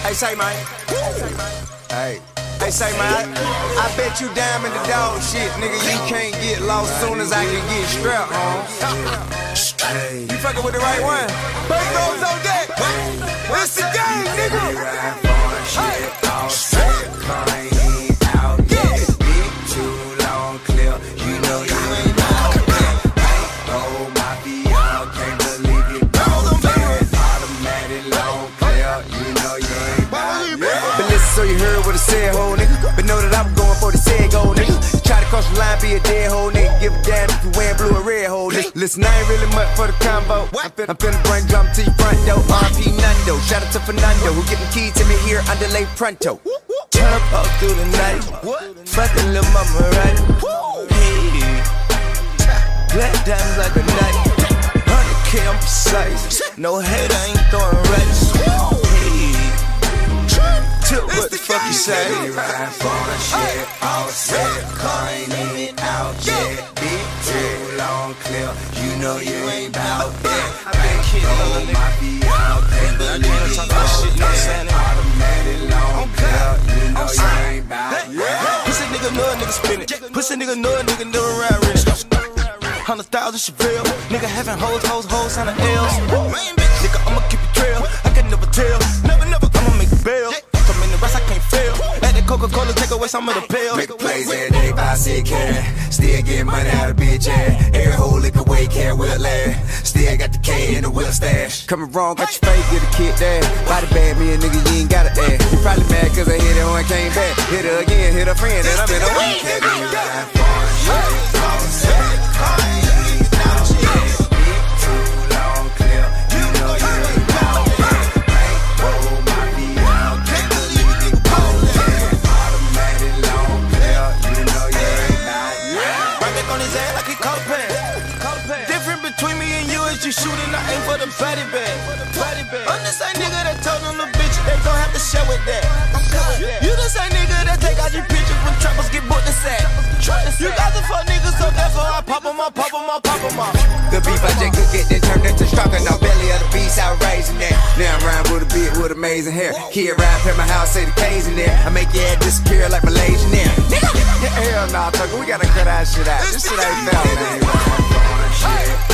Hey, say, man. Hey, say, man. I bet you down in the dog shit, nigga. You can't get lost soon as I can get strapped, Hey. You fucking with the right one. Bass goes on deck. It's the game, nigga. So you heard what I said, ho nigga. But know that I'm going for the said go, nigga. Try to cross the line, be a dead hoe nigga. Give a damn if you wearing blue or red, ho nigga. Listen, I ain't really much for the combo. I'm finna bring drum to your front door. RP Nando, shout out to Fernando, who get the key to me here underlay pronto. Turn up through the night. Fucking lil' mama, right? Hey. Black diamonds like a night. 100K, I'm precise. No hate, I ain't throwing rats. What the fuck you say? Ride for the shit, all set. Car ain't even out yet. Big too long clear, you know you ain't bout that. Bankroll mafia, can't believe it. Automatic long clear, you know you ain't bout that. Pussy nigga know a nigga spin it. Pussy nigga know a nigga never ride rich. 100,000 Chevelle, nigga having hoes on the L's. Nigga, I'ma keep it trail. I can never tell, never, I'ma make a bail. Come in the rest, I can't fail. Let the Coca-Cola take away some of the pills. Make plays every day, buy 6 carat. Still get money out of bitch ass. Every whole lick away, care will last. Still got the K in the wheel stash. Coming wrong, got your face, get a kid there. Body bad, me a nigga, you ain't got it there. You probably mad cause I hit her when I came back. Hit her again, hit her friend, and I'm in a week. Different between me and you is you shooting, I aim for the body bag. I'm the same nigga that told them the bitch they gon' have to share with that. You the same nigga that take out your pictures when trappers get booked and sack. You got the fuck niggas, so therefore I pop 'em up. The beef I just could get then turned into stronger. Now belly of the beast, I raising that. Now I'm riding with a beard with amazing hair. Kid ride at my house, say the K's in there. I make your head disappear like Malaysian air. Hell nah, we gotta cut that shit out. This shit ain't fair, man.